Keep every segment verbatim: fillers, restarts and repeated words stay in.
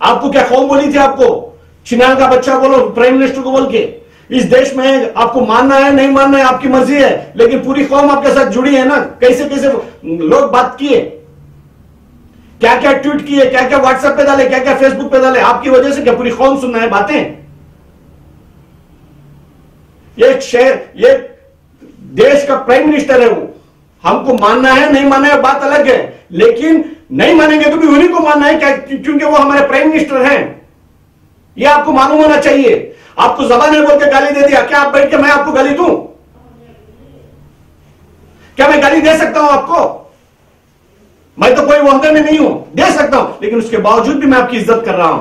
आपको क्या कौम बोली थी? आपको चिनार का बच्चा बोलो प्राइम मिनिस्टर को बोल के। इस देश में आपको मानना है नहीं मानना है आपकी मर्जी है, लेकिन पूरी कौम आपके साथ जुड़ी है ना। कैसे कैसे लोग बात किए, क्या क्या ट्वीट किए, क्या क्या व्हाट्सएप पे डाले, क्या क्या फेसबुक पे डाले, आपकी वजह से क्या पूरी कौम सुनना है बातें? ये शहर, ये देश का प्राइम मिनिस्टर है वो, हमको मानना है नहीं मानना है बात अलग है, लेकिन नहीं मानेंगे तो भी उन्हीं को मानना है क्या, क्योंकि वो हमारे प्राइम मिनिस्टर हैं। ये आपको मालूम होना चाहिए। आपको जबान में बोल के गाली दे दिया, क्या आप बैठ के मैं आपको गाली दूं? क्या मैं गाली दे सकता हूं आपको? मैं तो कोई वहदे में नहीं हूं, दे सकता हूं, लेकिन उसके बावजूद भी मैं आपकी इज्जत कर रहा हूं।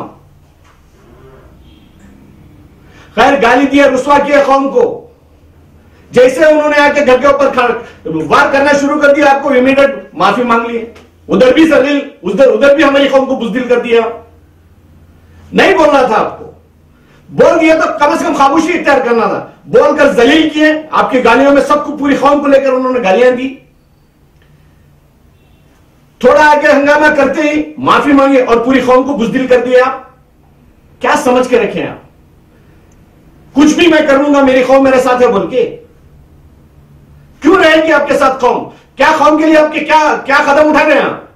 खैर, गाली दिया, रुसवा किया कौम को। जैसे उन्होंने आके घर के ऊपर वार करना शुरू कर दिया, आपको इमीडिएट माफी मांग ली। उधर भी जलील, उधर उधर भी हमारी कौम को बुज़दिल कर दिया। नहीं बोलना था आपको, बोल दिया तो कम से कम खामोशी इख्तियार करना था। बोलकर जलील किए, आपकी गालियों में सबको, पूरी कौम को लेकर उन्होंने गालियां दी। थोड़ा आगे हंगामा करते ही माफी मांगी और पूरी कौम को बुज़दिल कर दिया। आप क्या समझ के रखे आप? कुछ भी मैं करूंगा, मेरी कौम मेरे साथ है बोल के। क्यों रहेगी आपके साथ कौम? क्या कौम के लिए आपके क्या क्या कदम उठा रहे हैं आप?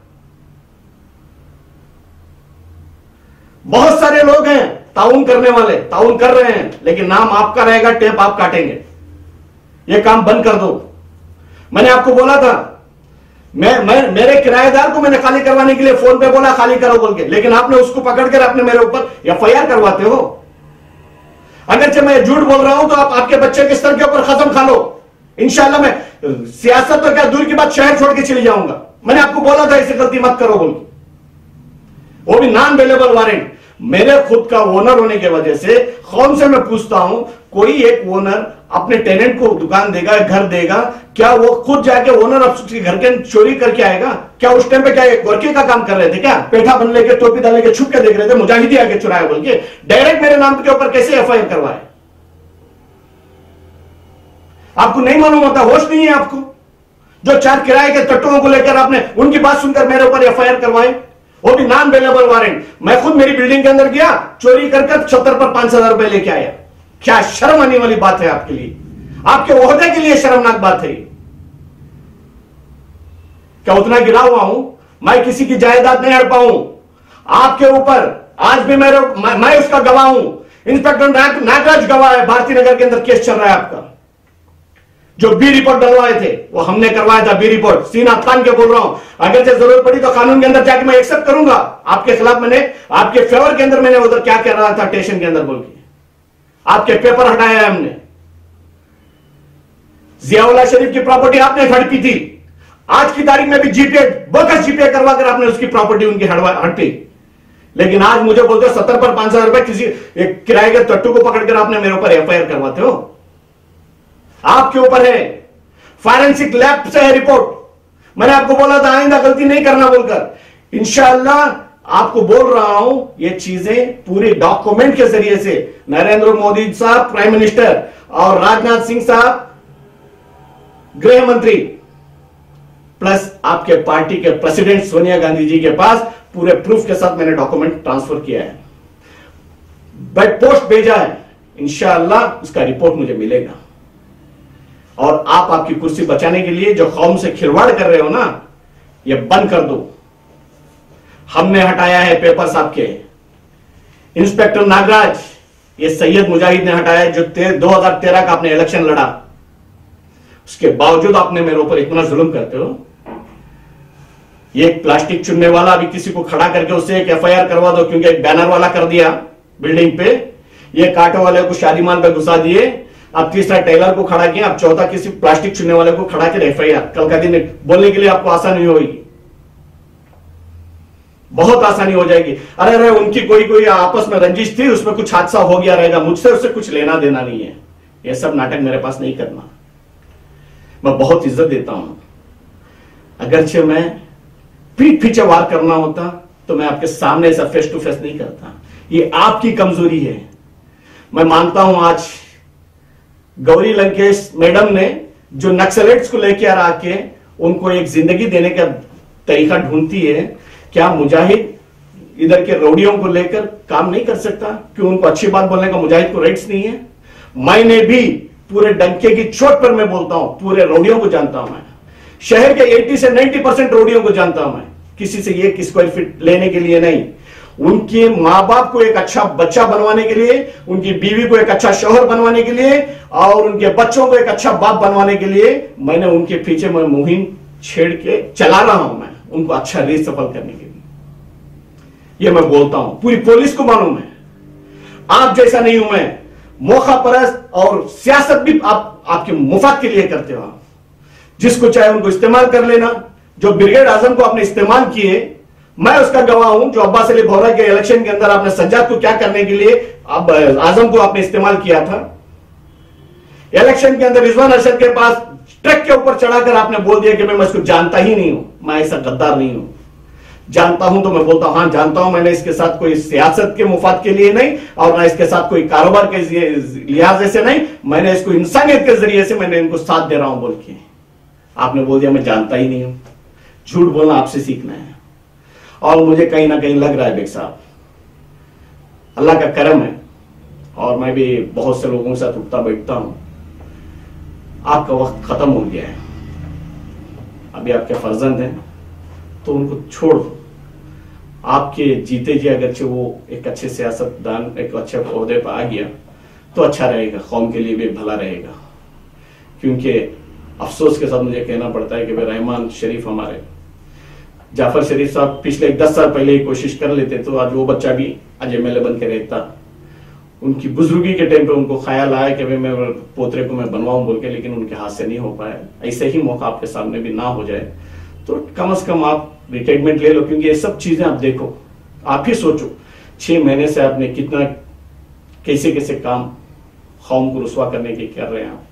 बहुत सारे लोग हैं ताउन करने वाले, ताउन कर रहे हैं, लेकिन नाम आपका रहेगा, टेप आप काटेंगे। ये काम बंद कर दो। मैंने आपको बोला था, मैं, मैं मेरे किराएदार को मैंने खाली करवाने के लिए फोन पे बोला खाली करो बोल के, लेकिन आपने उसको पकड़कर आपने मेरे ऊपर एफ आई आर करवाते हो। अगरचे मैं झूठ बोल रहा हूं तो आप आपके बच्चे के स्तर के ऊपर खत्म खा लो। इंशाल्लाह मैं सियासत तो क्या दूर की बात, शहर छोड़ के चली जाऊंगा। मैंने आपको बोला था ऐसी गलती मत करो बोल के, वो भी नॉन अवेलेबल वारंट। मेरे खुद का ओनर होने की वजह से कौन से मैं पूछता हूं, कोई एक ओनर अपने टेनेंट को दुकान देगा, घर देगा, क्या वो खुद जाके ओनर उसके घर के चोरी करके आएगा? क्या उस टाइम पे क्या गोरखे का काम कर रहे थे? क्या पेठा बन लेके, टोपी डाल लेके छुप के देख रहे थे मुजाहिदी आके चुराया बोल के? डायरेक्ट मेरे नाम के ऊपर कैसे एफ आई आर करवाए? आपको नहीं मालूम होता, होश नहीं है आपको? जो चार किराए के टट्टुओं को लेकर आपने उनकी बात सुनकर मेरे ऊपर एफ आई आर करवाए, वो भी नॉन अवेलेबल वारंट। मैं खुद मेरी बिल्डिंग के अंदर गया, चोरी कर कर छत्तर पर पांच हजार रुपए लेके आया। क्या शर्म आने वाली बात है आपके लिए? आपके ओहदे के लिए शर्मनाक बात है। क्या उतना गिरा हुआ हूं मैं? किसी की जायदाद नहीं हड़पाऊं आपके ऊपर। आज भी मेरे मैं, मैं उसका गवाह हूं। इंस्पेक्टर नाग, नागराज गवाह है। भारती नगर के अंदर केस चल रहा है आपका। जो बी रिपोर्ट डलवाए थे वो हमने करवाया था। बी रिपोर्ट सीना तान के बोल रहा हूं, अगर जब जरूरत पड़ी तो कानून के अंदर जाके मैं एक्सेप्ट करूंगा आपके खिलाफ। मैंने आपके फेवर के अंदर मैंने उधर क्या कर रहा था स्टेशन के अंदर बोल के आपके पेपर हटाया है हमने। जियाउल्लाह शरीफ की प्रॉपर्टी आपने हड़पी थी। आज की तारीख में भी जीपे, बोगस जीपे करवा कर आपने उसकी प्रॉपर्टी उनकी हड़पी। लेकिन आज मुझे बोलते हो सत्तर पर पांच हजार रुपए किसी एक किराए के टट्टू को पकड़कर आपने मेरे ऊपर एफ आई आर करवाते हो। आपके ऊपर है, फॉरेंसिक लैब से है रिपोर्ट। मैंने आपको बोला था आइंदा गलती नहीं करना बोलकर। इंशाअल्लाह आपको बोल रहा हूं, ये चीजें पूरे डॉक्यूमेंट के जरिए से नरेंद्र मोदी साहब प्राइम मिनिस्टर और राजनाथ सिंह साहब गृह मंत्री प्लस आपके पार्टी के प्रेसिडेंट सोनिया गांधी जी के पास पूरे प्रूफ के साथ मैंने डॉक्यूमेंट ट्रांसफर किया है, बाय पोस्ट भेजा है। इंशाअल्लाह उसका रिपोर्ट मुझे मिलेगा। और आप आपकी कुर्सी बचाने के लिए जो कौम से खिलवाड़ कर रहे हो ना, ये बंद कर दो। हमने हटाया है पेपर्स आपके। इंस्पेक्टर नागराज, ये सैयद मुजाहिद ने हटाया जो दो हजार तेरह का आपने इलेक्शन लड़ा। उसके बावजूद आपने मेरे ऊपर इतना जुल्म करते हो। ये प्लास्टिक चुनने वाला अभी किसी को खड़ा करके उससे एक एफ आई आर करवा दो, क्योंकि एक बैनर वाला कर दिया बिल्डिंग पे। ये कांटो वाले को शादीमाल पे घुसा दिए। अब तीसरा टेलर को खड़ा किया, अब चौथा किसी प्लास्टिक चुनने वाले को खड़ा कर एफ आई आर। कल का दिन बोलने के लिए आपको आसानी होगी, बहुत आसानी हो जाएगी। अरे अरे उनकी कोई कोई आपस में रंजिश थी, उसमें कुछ हादसा हो गया रहेगा, मुझसे उससे कुछ लेना देना नहीं है। यह सब नाटक मेरे पास नहीं करना। मैं बहुत इज्जत देता हूं। अगरचे मैं पीठ पीछे वार करना होता तो मैं आपके सामने ऐसा फेस टू फेस नहीं करता। ये आपकी कमजोरी है। मैं मानता हूं आज गौरी लंकेश मैडम ने जो नक्सलेट्स को लेकर आ के उनको एक जिंदगी देने का तरीका ढूंढती है। क्या मुजाहिद इधर के रौडियों को लेकर काम नहीं कर सकता? क्यों उनको अच्छी बात बोलने का मुजाहिद को राइट्स नहीं है? मैंने भी पूरे डंके की चोट पर मैं बोलता हूं, पूरे रौडियों को जानता हूं मैं, शहर के अस्सी से नब्बे परसेंट रौडियों को जानता हूं मैं, किसी से एक स्क्वायर फीट लेने के लिए नहीं, उनके मां बाप को एक अच्छा बच्चा बनवाने के लिए, उनकी बीवी को एक अच्छा शौहर बनवाने के लिए और उनके बच्चों को एक अच्छा बाप बनवाने के लिए मैंने उनके पीछे मैं मुहिम छेड़ के चला रहा हूं मैं, उनको अच्छा रेस सफल करने के लिए। ये मैं बोलता हूं, पूरी पुलिस को मालूम है, आप जैसा नहीं हूं मैं, मौका परस्त और सियासत भी आप आपके मुफाद के लिए करते हो, जिसको चाहे उनको इस्तेमाल कर लेना। जो ब्रिगेड आजम को आपने इस्तेमाल किए, मैं उसका गवाह हूं। जो अब्बास अली भौरा के इलेक्शन के अंदर आपने सज्जाद को क्या करने के लिए अब आजम को आपने इस्तेमाल किया था, इलेक्शन के अंदर रिजवान अरशद के पास ट्रक के ऊपर चढ़ाकर आपने बोल दिया कि मैं इसको जानता ही नहीं हूं, मैं ऐसा गद्दार नहीं हूं। जानता हूं तो मैं बोलता हूं हां जानता हूं, मैंने इसके साथ कोई सियासत के मुफाद के लिए नहीं और ना इसके साथ कोई कारोबार के लिहाज से नहीं, मैंने इसको इंसानियत के जरिए से मैंने इनको साथ दे रहा हूं बोल के आपने बोल दिया मैं जानता ही नहीं हूं। झूठ बोलना आपसे सीखना है। और मुझे कहीं ना कहीं लग रहा है बेग साहब, अल्लाह का करम है और मैं भी बहुत से लोगों के साथ उठता बैठता हूं, आपका वक्त खत्म हो गया है। अभी आपके फर्जंद हैं तो उनको छोड़ दो। आपके जीते जी अगरचे वो एक अच्छे सियासतदान एक अच्छे ओहदे पर आ गया तो अच्छा रहेगा, कौम के लिए भी भला रहेगा। क्योंकि अफसोस के साथ मुझे कहना पड़ता है कि भाई रहमान शरीफ हमारे जाफर शरीफ साहब पिछले दस साल पहले ही कोशिश कर लेते तो आज वो बच्चा भी आज एम एल ए बन के रहता। उनकी बुजुर्गी के टाइम पे उनको ख्याल आया कि भाई मैं पोतरे को मैं बनवाऊं बोल के, लेकिन उनके हाथ से नहीं हो पाया। ऐसे ही मौका आपके सामने भी ना हो जाए तो कम से कम आप रिटायरमेंट ले लो, क्योंकि ये सब चीजें आप देखो, आप ही सोचो छह महीने से आपने कितना कैसे कैसे काम कौम को रुसवा करने के कर रहे हैं आप,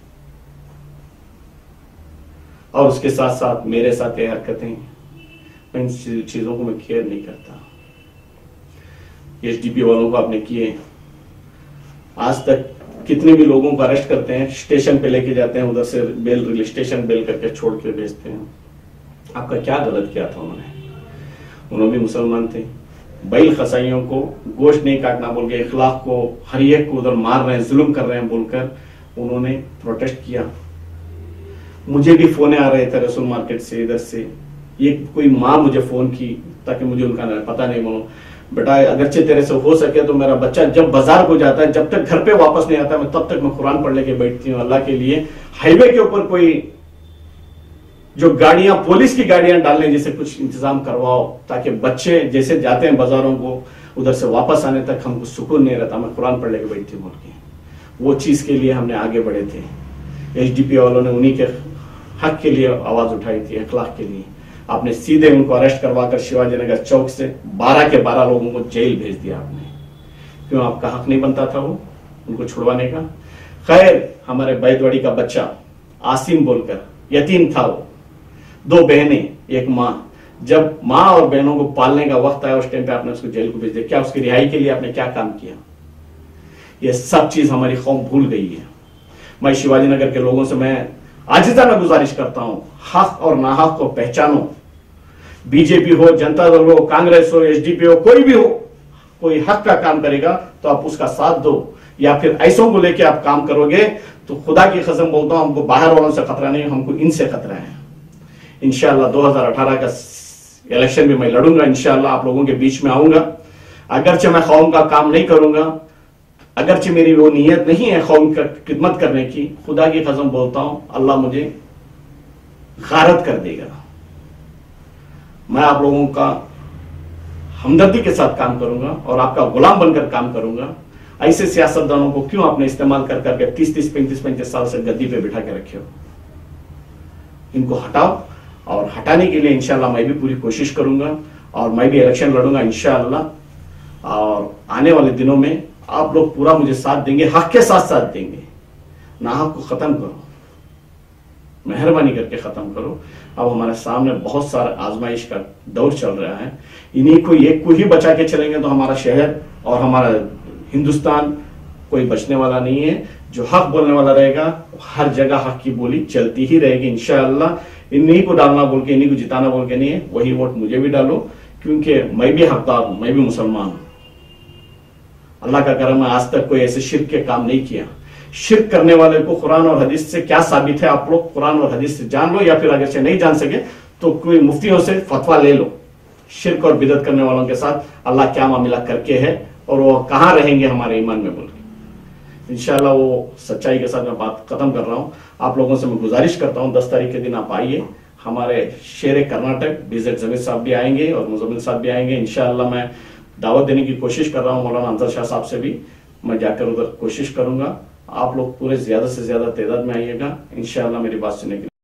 और उसके साथ साथ मेरे साथ ये हरकतें, मैं इन चीजों को मैं केयर नहीं करता। एसडीपी वालों को आपने किए, आज तक कितने भी लोगों को अरेस्ट करते हैं, स्टेशन पे लेके जाते हैं, उधर से बेल स्टेशन बेल करके छोड़ के भेजते हैं। आपका क्या गलत किया था उन्होंने? उन्होंने भी मुसलमान थे, बैल खसाइयों को गोश्त नहीं काटना बोल के, इखलाक को हर एक को उधर मार रहे हैं, जुल्म कर रहे हैं बोलकर उन्होंने प्रोटेस्ट किया। मुझे भी फोन आ रहे थे रसूल मार्केट से, इधर से ये कोई माँ मुझे फोन की ताकि मुझे उनका पता नहीं बोलो, बेटा अगरचे तेरे से हो सके तो मेरा बच्चा जब बाजार को जाता है, जब तक घर पे वापस नहीं आता, मैं तब तक मैं कुरान पढ़ लेके बैठती हूँ अल्लाह के लिए। हाईवे के ऊपर कोई जो गाड़ियां पुलिस की गाड़ियां डालने जैसे कुछ इंतजाम करवाओ, ताकि बच्चे जैसे जाते हैं बाजारों को उधर से वापस आने तक हमको सुकून नहीं रहता, मैं कुरान पढ़ लेके बैठती हूँ। वो चीज के लिए हमने आगे बढ़े थे। एचडीपी वालों ने उन्हीं के हक के लिए आवाज उठाई थी, अखलाक के लिए। आपने सीधे उनको अरेस्ट करवाकर शिवाजी नगर चौक से बारह के बारह लोगों को जेल भेज दिया आपने। क्यों? आपका हक नहीं बनता था वो उनको छुड़वाने का? खैर, हमारे बैदवाड़ी का बच्चा आसिम बोलकर यतीम था, वो दो बहनें एक माँ, जब माँ और बहनों को पालने का वक्त आया उस टाइम पे आपने उसको जेल को भेज दिया। क्या उसकी रिहाई के लिए आपने क्या काम किया? ये सब चीज हमारी कौम भूल गई है। मैं शिवाजी नगर के लोगों से मैं आजिज़ाना गुजारिश करता हूं, हक और नाहक को पहचानो। बीजेपी हो, जनता दल हो, कांग्रेस हो, एसडीपी हो, कोई भी हो, कोई हक का काम करेगा तो आप उसका साथ दो, या फिर ऐसों को लेके आप काम करोगे तो खुदा की कसम बोलता हूं हमको बाहर वालों से खतरा नहीं, हमको इनसे खतरा है। इंशाअल्लाह दो हज़ार अठारह का इलेक्शन भी मैं लड़ूंगा, इंशाअल्लाह आप लोगों के बीच में आऊंगा। अगरचे मैं कौम का काम नहीं करूंगा, अगरचे मेरी वो नीयत नहीं है कौम का खिदमत करने की, खुदा की कसम बोलता हूं अल्लाह मुझे गारत कर देगा। मैं आप लोगों का हमदर्दी के साथ काम करूंगा और आपका गुलाम बनकर काम करूंगा। ऐसे सियासतदानों को क्यों आपने इस्तेमाल कर करके तीस तीस पैंतीस पैंतीस साल से गद्दी पे बिठा के रखे हो? इनको हटाओ, और हटाने के लिए इंशाल्लाह मैं भी पूरी कोशिश करूंगा और मैं भी इलेक्शन लड़ूंगा इंशाल्लाह। और आने वाले दिनों में आप लोग पूरा मुझे साथ देंगे, हक के साथ साथ देंगे। नाहक को खत्म करो, मेहरबानी करके खत्म करो। अब हमारे सामने बहुत सारा आजमाइश का दौर चल रहा है, इन्हीं को एक को ही बचा के चलेंगे तो हमारा शहर और हमारा हिंदुस्तान कोई बचने वाला नहीं है। जो हक बोलने वाला रहेगा हर जगह हक की बोली चलती ही रहेगी इंशाअल्लाह। इन्हीं को डालना बोल के, इन्हीं को जिताना बोल के नहीं है, वही वोट मुझे भी डालो। क्योंकि मैं भी हकदार हूं, मैं भी मुसलमान हूं। अल्लाह का करम है, आज तक कोई ऐसे शिर्क के काम नहीं किया। शिर्क करने वाले को कुरान और हदीस से क्या साबित है, आप लोग कुरान और हदीस से जान लो, या फिर अगर से नहीं जान सके तो कोई मुफ्तियों से फतवा ले लो। शिर्क और बिदअत करने वालों के साथ अल्लाह क्या मामला करके है और वो कहां रहेंगे हमारे ईमान में बोल के। इंशाल्लाह वो सच्चाई के साथ मैं बात खत्म कर रहा हूं। आप लोगों से मैं गुजारिश करता हूं, दस तारीख के दिन आप आइए, हमारे शेर कर्नाटक बीजेड जमीर साहब भी आएंगे और मुजम्मिल साहब भी आएंगे। इंशाल्लाह मैं दावत देने की कोशिश कर रहा हूं, मौलाना अंतर शाह साहब से भी मैं जाकर उधर कोशिश करूंगा। आप लोग पूरे ज्यादा से ज्यादा तादाद में आइएगा इंशाल्लाह मेरी बात सुनने के लिए।